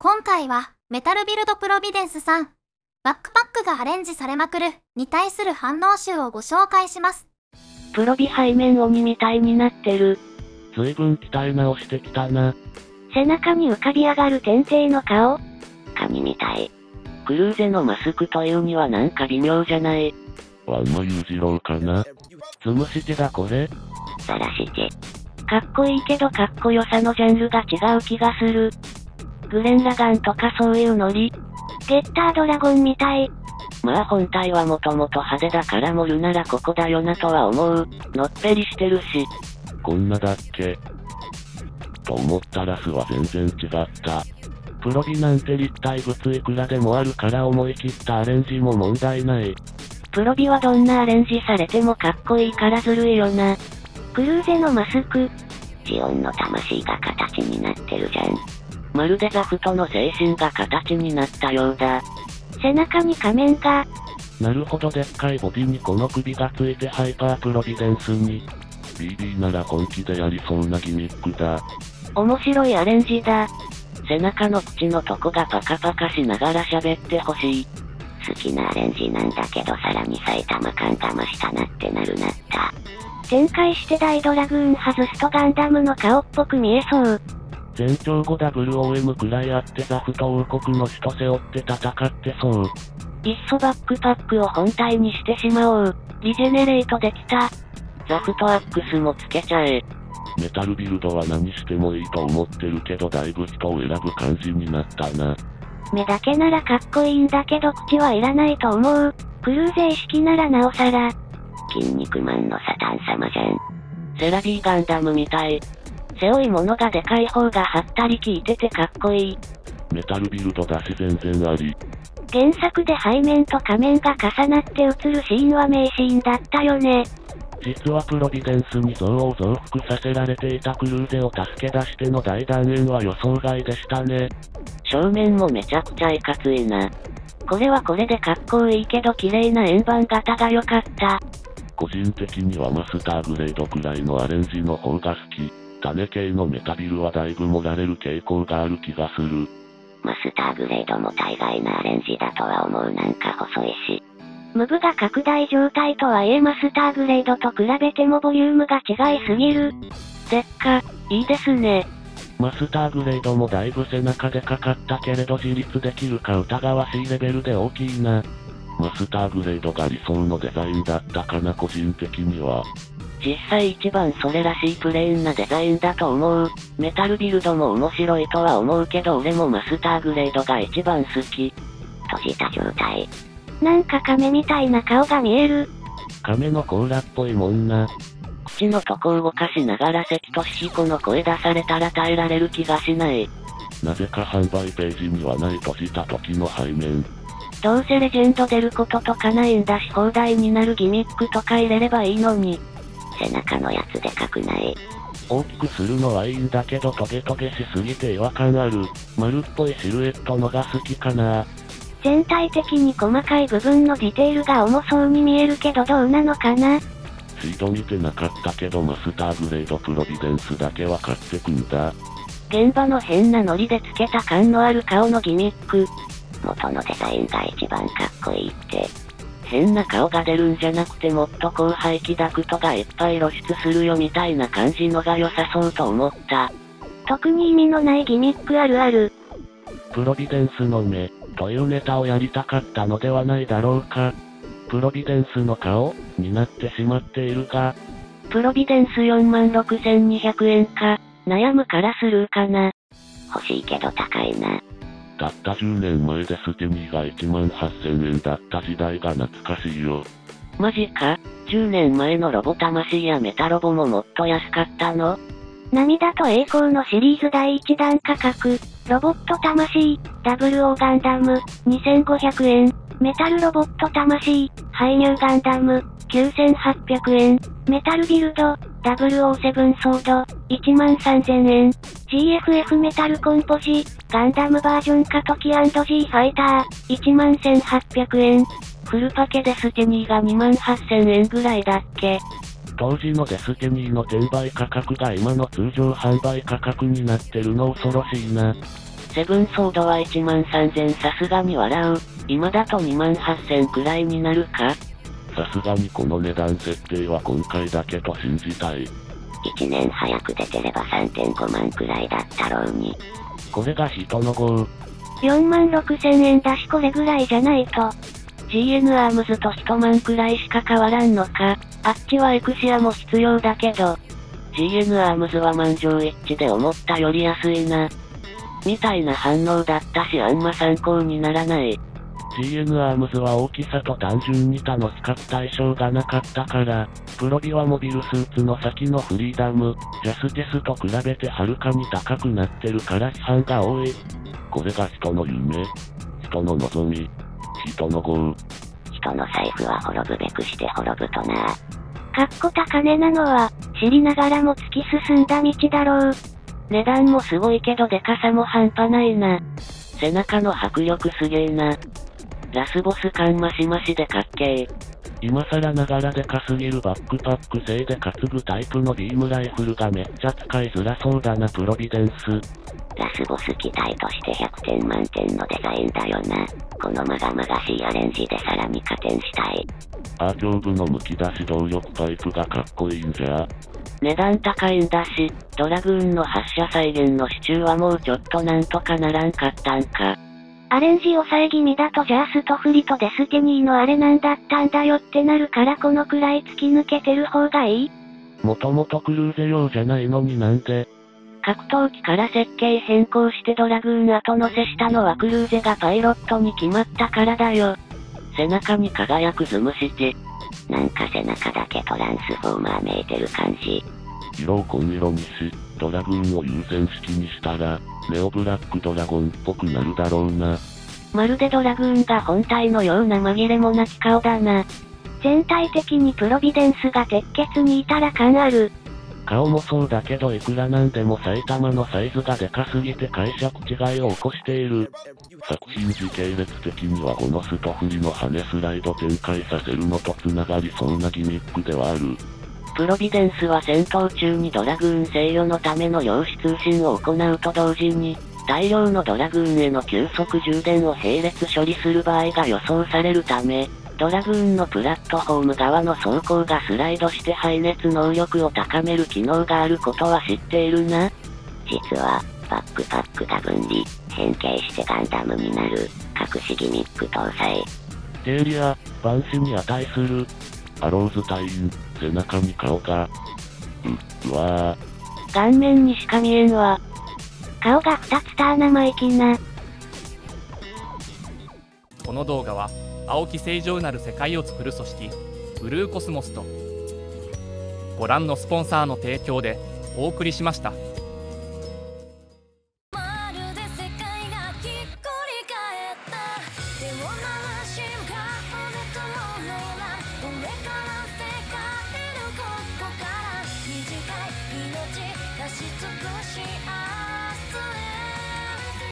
今回はメタルビルドプロビデンスさん、バックパックがアレンジされまくるに対する反応集をご紹介します。 プロビ背面鬼みたいになってる。 随分鍛え直してきたな。 背中に浮かび上がる点々の顔。カニみたい。クルーゼのマスクというにはなんか微妙じゃない。 ワンマ裕次郎かな。つむしチだこれ。 さらしチ。かっこいいけどかっこよさのジャンルが違う気がする。グレンラガンとかそういうノリ。ゲッタードラゴンみたい。まあ本体はもともと派手だから盛るならここだよなとは思う。のっぺりしてるし。 こんなだっけと思ったらは全然違った。プロビなんて立体物いくらでもあるから思い切ったアレンジも問題ない。 プロビはどんなアレンジされてもかっこいいからずるいよな。クルーゼのマスク。ジオンの魂が形になってるじゃん。まるでザフトの精神が形になったようだ。背中に仮面が。 なるほど、でっかいボディにこの首がついてハイパープロビデンスに。BB なら本気でやりそうなギミックだ。 面白いアレンジだ。背中の口のとこがパカパカしながら喋ってほしい。好きなアレンジなんだけどさらに埼玉感が増したなってなった。展開して大ドラグーン外すとガンダムの顔っぽく見えそう。 全長 5WOM くらいあってザフト王国の首都背負って戦ってそう。 いっそバックパックを本体にしてしまおう。リジェネレートできた。ザフトアックスもつけちゃえ。 メタルビルドは何してもいいと思ってるけどだいぶ人を選ぶ感じになったな。 目だけならかっこいいんだけど口はいらないと思う。クルーゼ意識ならなおさら。筋肉マンのサタン様じゃん。セラビーガンダムみたい。背負い物がでかい方がはったり効いててかっこいい。 メタルビルドだし全然あり。 原作で背面と仮面が重なって映るシーンは名シーンだったよね。 実はプロビデンスに像を増幅させられていたクルーゼを助け出しての大団円は予想外でしたね。 正面もめちゃくちゃいかついな。これはこれでかっこいいけど綺麗な円盤型が良かった。 個人的にはマスターグレードくらいのアレンジの方が好き。種系のメタビルはだいぶ盛られる傾向がある気がする。 マスターグレードも大概なアレンジだとは思う。なんか細いし。ムブが拡大状態とはいえマスターグレードと比べてもボリュームが違いすぎる。でっか、いいですね。 マスターグレードもだいぶ背中でかかったけれど自立できるか疑わしいレベルで大きいな。マスターグレードが理想のデザインだったかな個人的には。実際一番それらしいプレーンなデザインだと思う。メタルビルドも面白いとは思うけど俺もマスターグレードが一番好き。閉じた状態。なんか亀みたいな顔が見える。 亀の甲羅っぽいもんな。 口のとこ動かしながら関俊彦の声出されたら耐えられる気がしない。 なぜか販売ページにはない閉じた時の背面。 どうせレジェンド出ることとかないんだし放題になるギミックとか入れればいいのに。背中のやつでかくない。 大きくするのはいいんだけどトゲトゲしすぎて違和感ある。丸っぽいシルエットのが好きかな。 全体的に細かい部分のディテールが重そうに見えるけどどうなのかな。 シード見てなかったけどマスターグレードプロビデンスだけは買ってくんだ。 現場の変なノリでつけた感のある顔のギミック。元のデザインが一番かっこいいって。変な顔が出るんじゃなくてもっと広背筋ダクトがいっぱい露出するよみたいな感じのが良さそうと思った。特に意味のないギミックあるある。 プロビデンスの目というネタをやりたかったのではないだろうか。プロビデンスの顔になってしまっているが。 プロビデンス46,200円か。悩むからスルーかな。欲しいけど高いな。 たった10年前でステニーが18,000円だった時代が懐かしいよ。 マジか ?10 年前のロボ魂やメタロボももっと安かったの？涙と栄光のシリーズ第1弾価格。ロボット魂、WO ガンダム、2,500円。メタルロボット魂、排入ガンダム、9,800円。メタルビルド、007ソード、13,000円。GFF メタルコンポジ、ガンダムバージョンカトキ&G ファイター、11,800円。フルパケデスティニーが28,000円ぐらいだっけ。 当時のデスティニーの転売価格が今の通常販売価格になってるの恐ろしいな。 セブンソードは13000さすがに笑う。今だと28000くらいになるか？ さすがにこの値段設定は今回だけと信じたい。 1年早く出てれば 3.5 万くらいだったろうに。 これが人の号。 4万6000円だしこれぐらいじゃないと。GN アームズと1万くらいしか変わらんのか。あっちはエクシアも必要だけど。GN アームズは満場一致で思ったより安いな。みたいな反応だったしあんま参考にならない。 GN アームズは大きさと単純に他の比較対象がなかったから、プロビはモビルスーツの先のフリーダム、ジャスティスと比べてはるかに高くなってるから批判が多い。これが人の夢、人の望み、人の業。 人の財布は滅ぶべくして滅ぶとな。かっこ高値なのは、知りながらも突き進んだ道だろう。値段もすごいけどデカさも半端ないな。背中の迫力すげえな。ラスボス感マシマシでかっけー。 今更ながらでかすぎるバックパック製で担ぐタイプのビームライフルがめっちゃ使いづらそうだなプロビデンス。 ラスボス機体として100点満点のデザインだよな。このまがまがしいアレンジでさらに加点したい。 アー胸部のむき出し動力パイプがかっこいいんじゃ。 値段高いんだし、ドラグーンの発射再現の支柱はもうちょっとなんとかならんかったんか。アレンジ抑え気味だとじゃあストフリとデスティニーのあれなんだったんだよってなるからこのくらい突き抜けてる方がいい？ もともとクルーゼ用じゃないのになんで？ 格闘機から設計変更してドラグーン後乗せしたのはクルーゼがパイロットに決まったからだよ。背中に輝くズムシティ。なんか背中だけトランスフォーマーめいてる感じ。 色を紺色にし、ドラグーンを優先式にしたら、ネオブラックドラゴンっぽくなるだろうな。 まるでドラグーンが本体のような紛れもなき顔だな。全体的にプロビデンスが鉄血にいたら感ある。 顔もそうだけどいくらなんでも埼玉のサイズがでかすぎて解釈違いを起こしている。作品時系列的にはこのストフリの羽スライド展開させるのと繋がりそうなギミックではある。 プロビデンスは戦闘中にドラグーン制御のための量子通信を行うと同時に、大量のドラグーンへの急速充電を並列処理する場合が予想されるため、ドラグーンのプラットフォーム側の走行がスライドして排熱能力を高める機能があることは知っているな。実は、バックパックが分離、変形してガンダムになる、隠しギミック搭載。 デーリア、万死に値する。アローズ隊員、背中に顔が。うわぁ。 顔面にしか見えんわ。顔が2つた生意気な。 この動画は、青き清浄なる世界を作る組織、ブルーコスモスと、ご覧のスポンサーの提供でお送りしました。